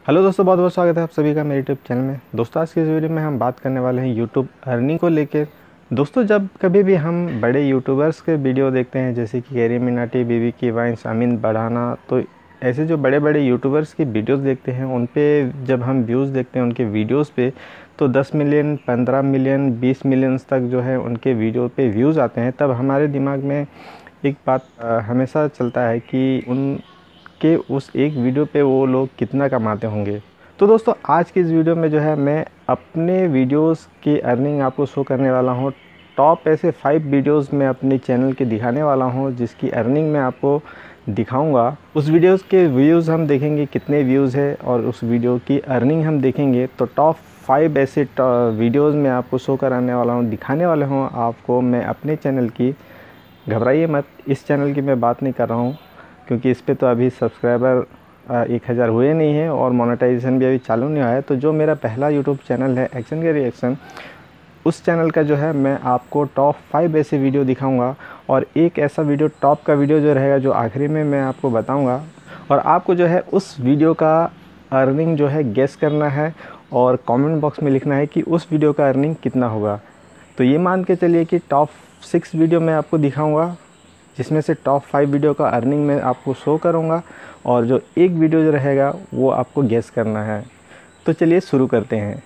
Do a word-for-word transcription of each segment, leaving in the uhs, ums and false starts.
Hello दोस्तों, बहुत बहुत स्वागत है आप सभी का मेरे यूट्यूब चैनल में। दोस्तों आज की इस वीडियो में हम बात करने वाले हैं यूट्यूब अर्निंग को लेकर। दोस्तों जब कभी भी हम बड़े यूट्यूबर्स के वीडियो देखते हैं जैसे कि कैरी मिनाटी, बीबी की वाइन्स, अमीन बढ़ाना, तो ऐसे जो बड़े बड़े यूट्यूबर्स की वीडियोस देखते हैं उन पे जब हम व्यूज़ देखते हैं उनके वीडियोस पे, तो दस मिलियन, पंद्रह मिलियन, बीस मिलियंस तक जो है उनके वीडियो पे व्यूज़ आते हैं। तब हमारे दिमाग में एक बात आ, हमेशा चलता है कि उन कि उस एक वीडियो पे वो लोग कितना कमाते होंगे। तो दोस्तों आज की इस वीडियो में जो है मैं अपने वीडियोस की अर्निंग आपको शो करने वाला हूँ। टॉप ऐसे फाइव वीडियोस मैं अपने चैनल के दिखाने वाला हूँ जिसकी अर्निंग मैं आपको दिखाऊंगा। उस वीडियोस के व्यूज़ हम देखेंगे कितने व्यूज़ है और उस वीडियो की अर्निंग हम देखेंगे। तो टॉप फाइव ऐसे वीडियोस मैं आपको शो कराने वाला हूँ, दिखाने वाले हूँ आपको मैं अपने चैनल की। घबराइए मत, इस चैनल की मैं बात नहीं कर रहा हूँ क्योंकि इस पे तो अभी सब्सक्राइबर एक हज़ार हुए नहीं है और मोनेटाइजेशन भी अभी चालू नहीं हुआ है। तो जो मेरा पहला यूट्यूब चैनल है एक्शन का रिएक्शन, उस चैनल का जो है मैं आपको टॉप फाइव ऐसे वीडियो दिखाऊंगा और एक ऐसा वीडियो टॉप का वीडियो जो रहेगा जो आखिरी में मैं आपको बताऊंगा और आपको जो है उस वीडियो का अर्निंग जो है गेस करना है और कमेंट बॉक्स में लिखना है कि उस वीडियो का अर्निंग कितना होगा। तो ये मान के चलिए कि टॉप सिक्स वीडियो मैं आपको दिखाऊँगा जिसमें से टॉप फाइव वीडियो का अर्निंग मैं आपको शो करूंगा और जो एक वीडियो जो रहेगा वो आपको गेस करना है। तो चलिए शुरू करते हैं।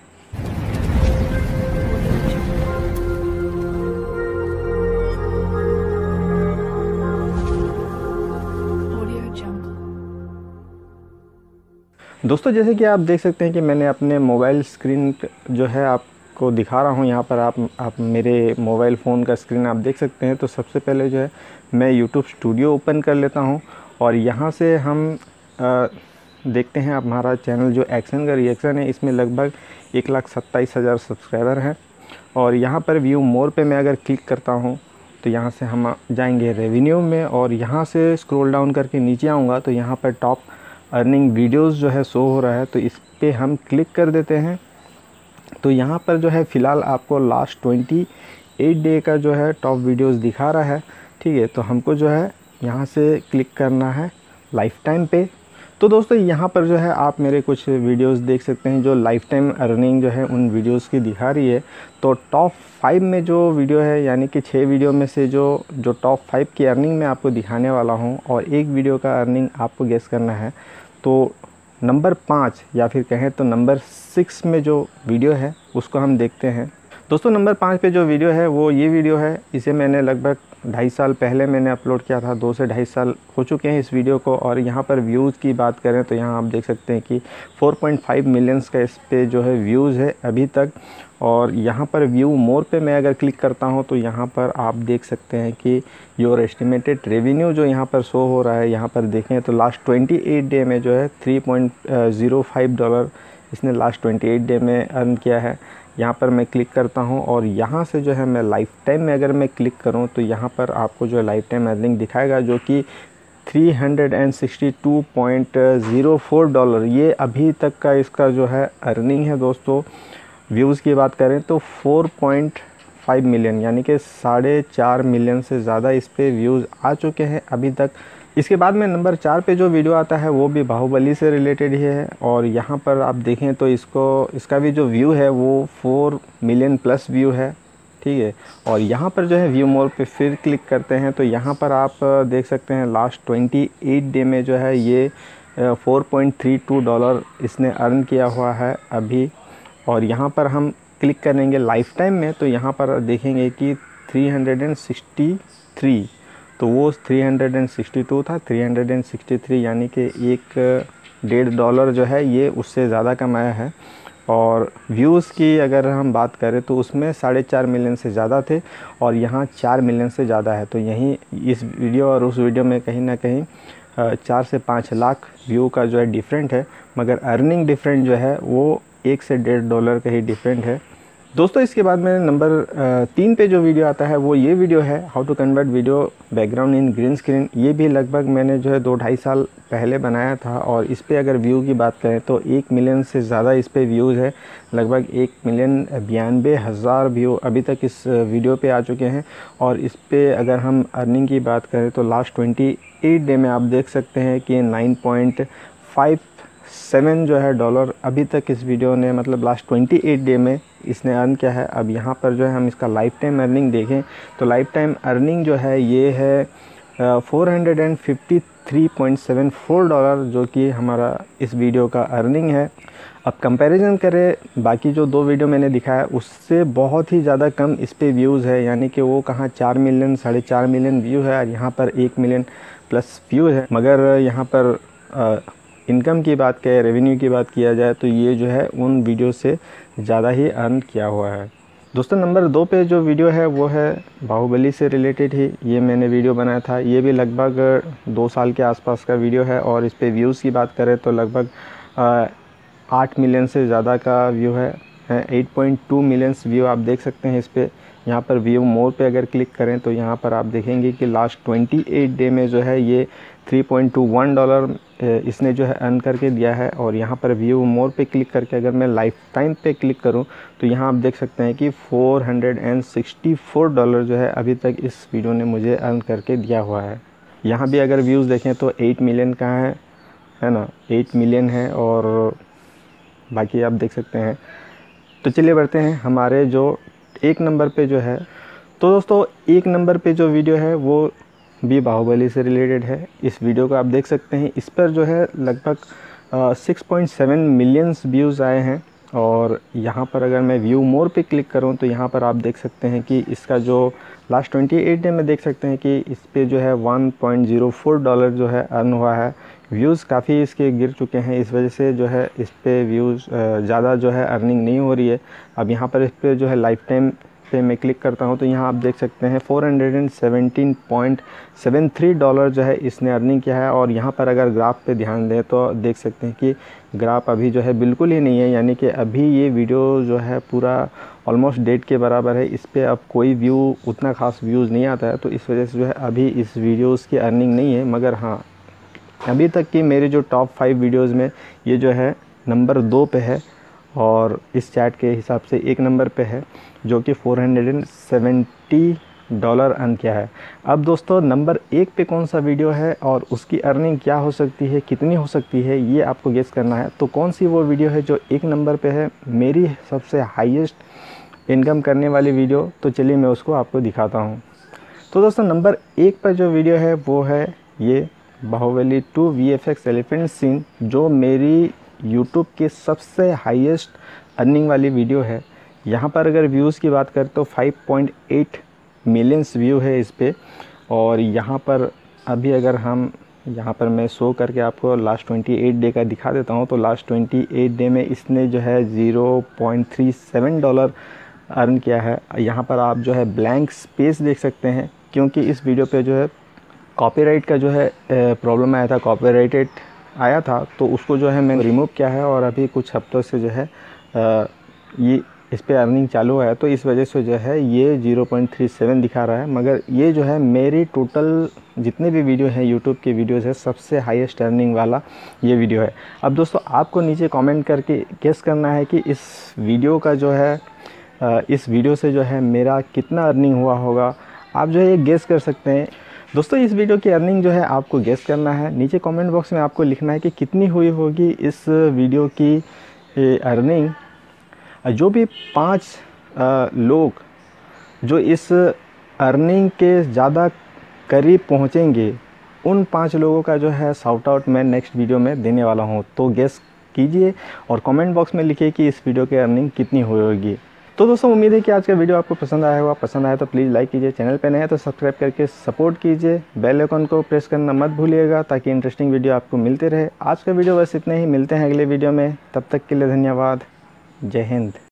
दोस्तों जैसे कि आप देख सकते हैं कि मैंने अपने मोबाइल स्क्रीन जो है आपको दिखा रहा हूं। यहाँ पर आप आप मेरे मोबाइल फ़ोन का स्क्रीन आप देख सकते हैं। तो सबसे पहले जो है मैं यूट्यूब स्टूडियो ओपन कर लेता हूं और यहाँ से हम आ, देखते हैं हमारा चैनल जो एक्शन का रिएक्शन है इसमें लगभग एक लाख सत्ताईस हज़ार सब्सक्राइबर हैं। और यहाँ पर व्यू मोर पे मैं अगर क्लिक करता हूँ तो यहाँ से हम जाएंगे रेवेन्यू में और यहाँ से स्क्रॉल डाउन करके नीचे आऊँगा तो यहाँ पर टॉप अर्निंग वीडियोस जो है शो हो रहा है। तो इस पे हम क्लिक कर देते हैं। तो यहाँ पर जो है फ़िलहाल आपको लास्ट ट्वेंटी एट डे का जो है टॉप वीडियोस दिखा रहा है। ठीक है, तो हमको जो है यहाँ से क्लिक करना है लाइफ टाइम पे। तो दोस्तों यहाँ पर जो है आप मेरे कुछ वीडियोस देख सकते हैं जो लाइफ टाइम अर्निंग जो है उन वीडियोस की दिखा रही है। तो टॉप फाइव में जो वीडियो है यानी कि छः वीडियो में से जो जो टॉप फाइव की अर्निंग मैं आपको दिखाने वाला हूँ और एक वीडियो का अर्निंग आपको गेस करना है। तो नंबर पाँच या फिर कहें तो नंबर सिक्स में जो वीडियो है उसको हम देखते हैं। दोस्तों नंबर पाँच पे जो वीडियो है वो ये वीडियो है। इसे मैंने लगभग ढाई साल पहले मैंने अपलोड किया था। दो से ढाई साल हो चुके हैं इस वीडियो को। और यहाँ पर व्यूज़ की बात करें तो यहाँ आप देख सकते हैं कि चार पॉइंट पाँच मिलियंस का इस पे जो है व्यूज़ है अभी तक। और यहाँ पर व्यू मोर पे मैं अगर क्लिक करता हूँ तो यहाँ पर आप देख सकते हैं कि योर एस्टिमेटेड रेवेन्यू जो यहाँ पर शो हो रहा है, यहाँ पर देखें तो लास्ट ट्वेंटी एट डे में जो है three point zero five dollar इसने लास्ट ट्वेंटी एट डे में अर्न किया है। यहाँ पर मैं क्लिक करता हूँ और यहाँ से जो है मैं लाइफ टाइम में अगर मैं क्लिक करूँ तो यहाँ पर आपको जो है लाइफ टाइम अर्निंग दिखाएगा जो कि three sixty two point zero four dollar ये अभी तक का इसका जो है अर्निंग है। दोस्तों व्यूज़ की बात करें तो फोर पॉइंट फाइव मिलियन यानी कि साढ़े चार मिलियन से ज़्यादा इस पे व्यूज़ आ चुके हैं अभी तक। इसके बाद में नंबर चार पे जो वीडियो आता है वो भी बाहुबली से रिलेटेड ही है और यहाँ पर आप देखें तो इसको इसका भी जो व्यू है वो फोर मिलियन प्लस व्यू है। ठीक है, और यहाँ पर जो है व्यू मोर पे फिर क्लिक करते हैं तो यहाँ पर आप देख सकते हैं लास्ट ट्वेंटी एट डे में जो है ये four point three two dollar इसने अर्न किया हुआ है अभी। और यहाँ पर हम क्लिक करेंगे लाइफ टाइम में तो यहाँ पर देखेंगे कि थ्री सिक्सटी थ्री, तो वो थ्री सिक्सटी टू था, थ्री सिक्सटी थ्री यानी कि एक डेढ़ डॉलर जो है ये उससे ज़्यादा कमाया है। और व्यूज़ की अगर हम बात करें तो उसमें साढ़े चार मिलियन से ज़्यादा थे और यहाँ चार मिलियन से ज़्यादा है। तो यहीं इस वीडियो और उस वीडियो में कहीं ना कहीं चार से पाँच लाख व्यू का जो है डिफरेंट है, मगर अर्निंग डिफरेंट जो है वो एक से डेढ़ डॉलर का ही डिफरेंट है। दोस्तों इसके बाद में नंबर तीन पे जो वीडियो आता है वो ये वीडियो है how to convert video background in green screen. ये भी लगभग मैंने जो है दो ढाई साल पहले बनाया था और इस पे अगर व्यू की बात करें तो एक मिलियन से ज़्यादा इस पे व्यूज़ है। लगभग एक मिलियन बयानबे हज़ार व्यू अभी तक इस वीडियो पे आ चुके हैं। और इस पे अगर हम अर्निंग की बात करें तो लास्ट ट्वेंटी एट डे में आप देख सकते हैं कि नाइन पॉइंट फाइव सेवन जो है डॉलर अभी तक इस वीडियो ने मतलब लास्ट ट्वेंटी एट डे में इसने अर्न किया है। अब यहाँ पर जो है हम इसका लाइफ टाइम अर्निंग देखें तो लाइफ टाइम अर्निंग जो है ये है four hundred and fifty three point seven four dollar, जो कि हमारा इस वीडियो का अर्निंग है। अब कंपैरिजन करें बाकी जो दो वीडियो मैंने दिखाया उससे बहुत ही ज़्यादा कम इस पे व्यूज़ है, यानी कि वो कहाँ चार मिलियन साढ़े चार मिलियन व्यू है और यहाँ पर एक मिलियन प्लस व्यू है। मगर यहाँ पर आ, इनकम की बात करें, रेवेन्यू की बात किया जाए तो ये जो है उन वीडियो से ज़्यादा ही अर्न किया हुआ है। दोस्तों नंबर दो पे जो वीडियो है वो है बाहुबली से रिलेटेड ही ये मैंने वीडियो बनाया था। ये भी लगभग दो साल के आसपास का वीडियो है और इस पे व्यूज़ की बात करें तो लगभग आठ मिलियन से ज़्यादा का व्यू है, eight point two millions view आप देख सकते हैं इस पे। यहाँ पर व्यू मोर पे अगर क्लिक करें तो यहाँ पर आप देखेंगे कि लास्ट ट्वेंटी एट डे में जो है ये three point two one dollar इसने जो है अर्न करके दिया है। और यहाँ पर व्यू मोर पे क्लिक करके अगर मैं लाइफ टाइम पे क्लिक करूँ तो यहाँ आप देख सकते हैं कि four hundred sixty four dollar जो है अभी तक इस वीडियो ने मुझे अर्न करके दिया हुआ है। यहाँ भी अगर व्यूज़ देखें तो एट मिलियन का है है ना, एट मिलियन है और बाकी आप देख सकते हैं। तो चलिए बढ़ते हैं हमारे जो एक नंबर पे जो है। तो दोस्तों एक नंबर पे जो वीडियो है वो भी बाहुबली से रिलेटेड है। इस वीडियो को आप देख सकते हैं, इस पर जो है लगभग six point seven millions views आए हैं। और यहाँ पर अगर मैं व्यू मोर पे क्लिक करूँ तो यहाँ पर आप देख सकते हैं कि इसका जो लास्ट ट्वेंटी एट डे में देख सकते हैं कि इस पे जो है one point zero four dollar जो है अर्न हुआ है। व्यूज़ काफ़ी इसके गिर चुके हैं, इस वजह से जो है इस पे व्यूज़ ज़्यादा जो है अर्निंग नहीं हो रही है। अब यहाँ पर इस पे जो है लाइफ टाइम पे मैं क्लिक करता हूँ तो यहाँ आप देख सकते हैं four hundred seventeen point seven three dollar जो है इसने अर्निंग किया है। और यहाँ पर अगर ग्राफ पे ध्यान दें तो देख सकते हैं कि ग्राफ अभी जो है बिल्कुल ही नहीं है, यानी कि अभी ये वीडियो जो है पूरा ऑलमोस्ट डेट के बराबर है। इस पर अब कोई व्यू उतना खास व्यूज़ नहीं आता है, तो इस वजह से जो है अभी इस वीडियोज़ की अर्निंग नहीं है। मगर हाँ, अभी तक की मेरे जो टॉप फाइव वीडियोज़ में ये जो है नंबर दो पे है और इस चैट के हिसाब से एक नंबर पे है, जो कि four hundred seventy dollar earn किया है। अब दोस्तों नंबर एक पे कौन सा वीडियो है और उसकी अर्निंग क्या हो सकती है, कितनी हो सकती है, ये आपको गेस करना है। तो कौन सी वो वीडियो है जो एक नंबर पे है, मेरी सबसे हाईएस्ट इनकम करने वाली वीडियो? तो चलिए मैं उसको आपको दिखाता हूँ। तो दोस्तों नंबर एक पर जो वीडियो है वो है ये Baahubali two V F X elephant scene, जो मेरी यूट्यूब के सबसे हाईएस्ट अर्निंग वाली वीडियो है। यहाँ पर अगर व्यूज़ की बात करें तो five point eight millions view है इस पे। और यहाँ पर अभी अगर हम यहाँ पर मैं शो करके आपको लास्ट ट्वेंटी एट डे का दिखा देता हूँ तो लास्ट ट्वेंटी एट डे में इसने जो है zero point three seven dollar earn किया है। यहाँ पर आप जो है ब्लैंक स्पेस देख सकते हैं, क्योंकि इस वीडियो पे जो है कॉपीराइट का जो है प्रॉब्लम आया था, कॉपीराइटेड आया था, तो उसको जो है मैंने रिमूव किया है और अभी कुछ हफ्तों से जो है आ, ये इस पे अर्निंग चालू है। तो इस वजह से जो है ये ज़ीरो पॉइंट थ्री सेवन दिखा रहा है। मगर ये जो है मेरी टोटल जितने भी वीडियो हैं यूट्यूब के वीडियोज़ है सबसे हाईएस्ट अर्निंग वाला ये वीडियो है। अब दोस्तों आपको नीचे कमेंट करके गेस करना है कि इस वीडियो का जो है इस वीडियो से जो है मेरा कितना अर्निंग हुआ होगा। आप जो है ये गेस कर सकते हैं। दोस्तों इस वीडियो की अर्निंग जो है आपको गेस करना है, नीचे कमेंट बॉक्स में आपको लिखना है कि कितनी हुई होगी इस वीडियो की अर्निंग। जो भी पांच लोग जो इस अर्निंग के ज़्यादा करीब पहुंचेंगे उन पांच लोगों का जो है शाउट आउट मैं नेक्स्ट वीडियो में देने वाला हूं। तो गेस कीजिए और कमेंट बॉक्स में लिखिए कि इस वीडियो की अर्निंग कितनी हुई होगी। तो दोस्तों उम्मीद है कि आज का वीडियो आपको पसंद आया होगा। पसंद आया तो प्लीज़ लाइक कीजिए, चैनल पे नए हैं तो सब्सक्राइब करके सपोर्ट कीजिए, बेल आइकन को प्रेस करना मत भूलिएगा ताकि इंटरेस्टिंग वीडियो आपको मिलते रहे। आज का वीडियो बस इतने ही, मिलते हैं अगले वीडियो में, तब तक के लिए धन्यवाद। जय हिंद।